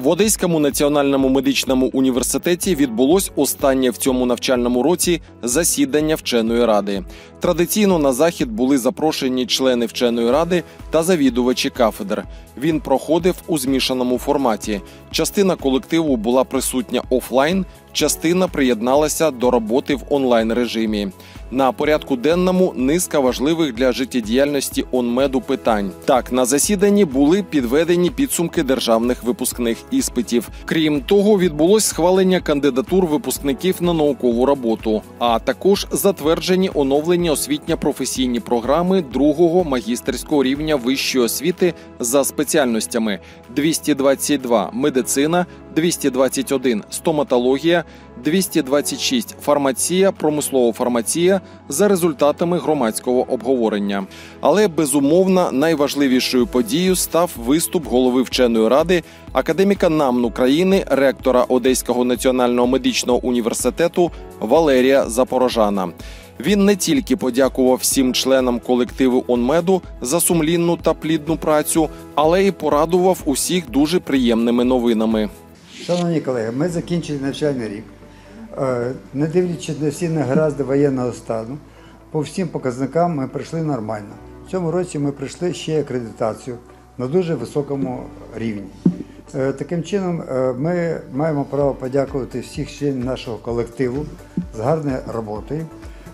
В Одеському національному медичному університеті відбулось останнє в цьому навчальному році засідання вченої ради. Традиційно на захід були запрошені члени вченої ради та завідувачі кафедр. Він проходив у змішаному форматі. Частина колективу була присутня офлайн, частина приєдналася до роботи в онлайн-режимі. На порядку денному низка важливих для життєдіяльності ОНМЕДу питань. Так, на засіданні були підведені підсумки державних випускних іспитів. Крім того, відбулось схвалення кандидатур випускників на наукову роботу, а також затверджені оновлені освітньо-професійні програми другого магістерського рівня вищої освіти за спеціальностями: 222 – медицина, 221 – стоматологія, 226 – фармація, промислова фармація за результатами громадського обговорення. Але, безумовно, найважливішою подією став виступ голови вченої ради, академіка НАМН України, ректора Одеського національного медичного університету Валерія Запорожана. Він не тільки подякував всім членам колективу ОНМЕДу за сумлінну та плідну працю, але й порадував усіх дуже приємними новинами. Шановні колеги, ми закінчили навчальний рік. Не дивлячись на всі негаразди воєнного стану, по всім показникам ми пройшли нормально. В цьому році ми пройшли ще акредитацію на дуже високому рівні. Таким чином, ми маємо право подякувати всіх членів нашого колективу з гарною роботою.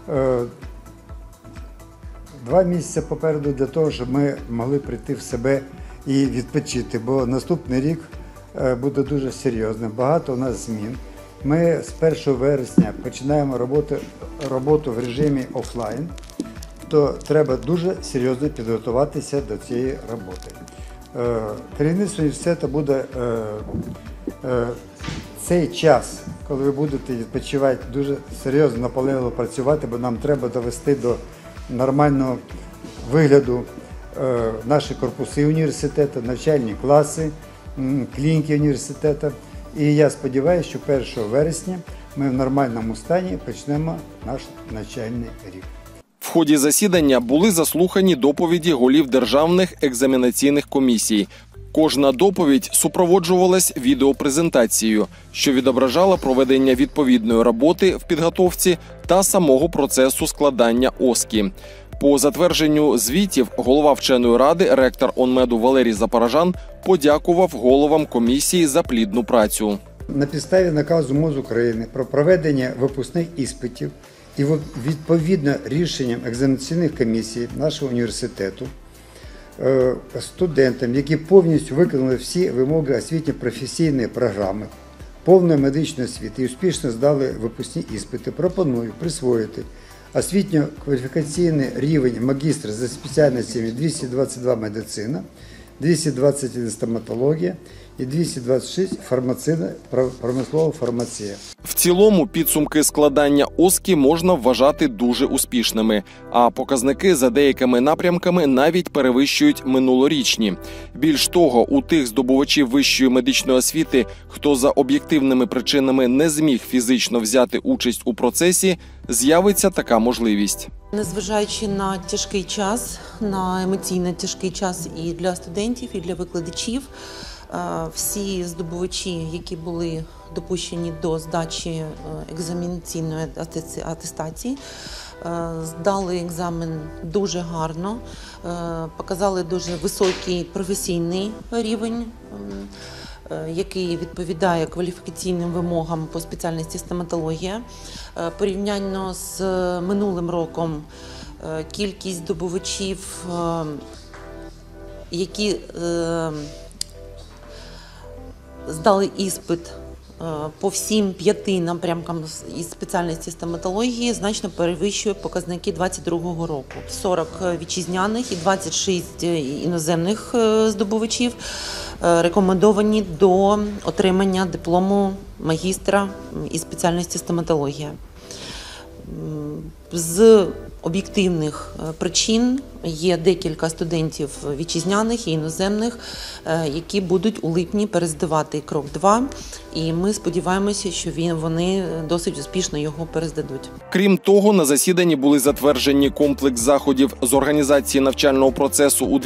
2 місяці попереду для того, щоб ми могли прийти в себе і відпочити, бо наступний рік буде дуже серйозним. Багато у нас змін. Ми з 1 вересня починаємо роботу в режимі офлайн, то треба дуже серйозно підготуватися до цієї роботи. Керівництво університету буде цей час, коли ви будете відпочивати, дуже серйозно, наполегливо працювати, бо нам треба довести до нормального вигляду наші корпуси університету, навчальні класи, клініки університету. І я сподіваюся, що 1 вересня ми в нормальному стані почнемо наш навчальний рік. В ході засідання були заслухані доповіді голів державних екзаменаційних комісій. Кожна доповідь супроводжувалась відеопрезентацією, що відображала проведення відповідної роботи в підготовці та самого процесу складання ОСКІ. По затвердженню звітів голова вченої ради, ректор ОНМЕДу Валерій Запорожан подякував головам комісії за плідну працю. На підставі наказу МОЗ України про проведення випускних іспитів і відповідно рішенням екзаменаційних комісій нашого університету, студентам, які повністю виконали всі вимоги освітньо-професійної програми, повної медичної освіти і успішно здали випускні іспити, пропоную присвоїти освітньо-кваліфікаційний рівень магістра за спеціальностями 222 медицина, 221 стоматологія і 226 промислова фармація. В цілому підсумки складання ОСКІ можна вважати дуже успішними, а показники за деякими напрямками навіть перевищують минулорічні. Більш того, у тих здобувачів вищої медичної освіти, хто за об'єктивними причинами не зміг фізично взяти участь у процесі, з'явиться така можливість. Незважаючи на тяжкий час, на емоційно тяжкий час і для студентів, і для викладачів, всі здобувачі, які були допущені до здачі екзаменаційної атестації, здали екзамен дуже гарно, показали дуже високий професійний рівень, який відповідає кваліфікаційним вимогам по спеціальності стоматологія. Порівняно з минулим роком кількість здобувачів, які здали іспит по всім 5 напрямкам із спеціальності стоматології, значно перевищує показники 2022 року. 40 вітчизняних і 26 іноземних здобувачів рекомендовані до отримання диплому магістра із спеціальності стоматологія. З об'єктивних причин є декілька студентів вітчизняних і іноземних, які будуть у липні перездавати крок 2, і ми сподіваємося, що вони досить успішно його перездадуть. Крім того, на засіданні були затверджені комплекс заходів з організації навчального процесу у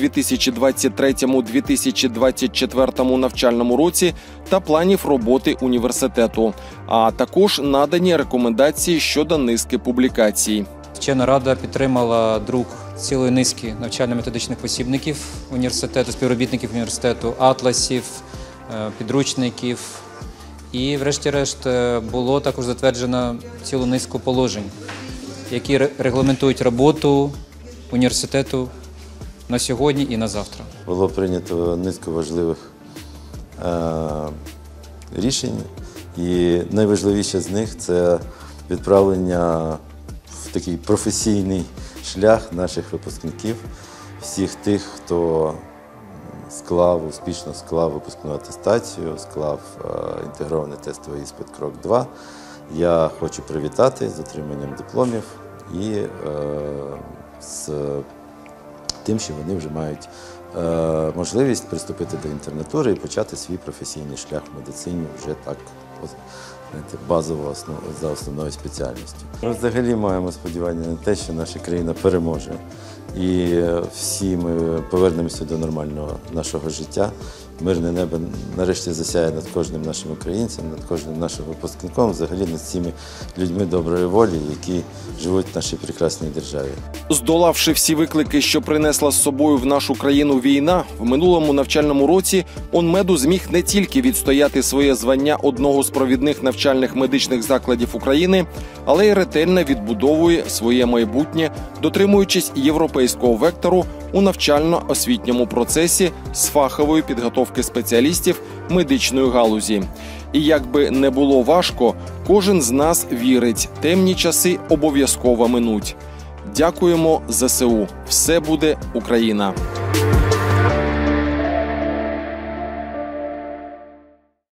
2023-2024 навчальному році та планів роботи університету, а також надані рекомендації щодо низки публікацій. Вчена рада підтримала друк цілої низки навчально-методичних посібників університету, співробітників університету, атласів, підручників. І врешті-решт було також затверджено цілу низку положень, які регламентують роботу університету на сьогодні і на завтра. Було прийнято низку важливих рішень, і найважливіше з них – це відправлення в такий професійний шлях наших випускників, всіх тих, хто успішно склав випускну атестацію, склав інтегрований тестовий іспит крок 2. Я хочу привітати з отриманням дипломів і з тим, що вони вже мають можливість приступити до інтернатури і почати свій професійний шлях в медицині вже так базово за основною спеціальністю. Взагалі маємо сподівання на те, що наша країна переможе. І всі ми повернемося до нормального нашого життя. Мирне небо нарешті засяє над кожним нашим українцем, над кожним нашим випускником, взагалі над всіми людьми доброї волі, які живуть в нашій прекрасній державі. Здолавши всі виклики, що принесла з собою в нашу країну війна, в минулому навчальному році ОНМЕДу зміг не тільки відстояти своє звання одного з провідних навчальних медичних закладів України, але й ретельно відбудовує своє майбутнє, дотримуючись європейського вектору у навчально-освітньому процесі з фахової підготовки спеціалістів медичної галузі. І як би не було важко, кожен з нас вірить, темні часи обов'язково минуть. Дякуємо ЗСУ. Все буде Україна!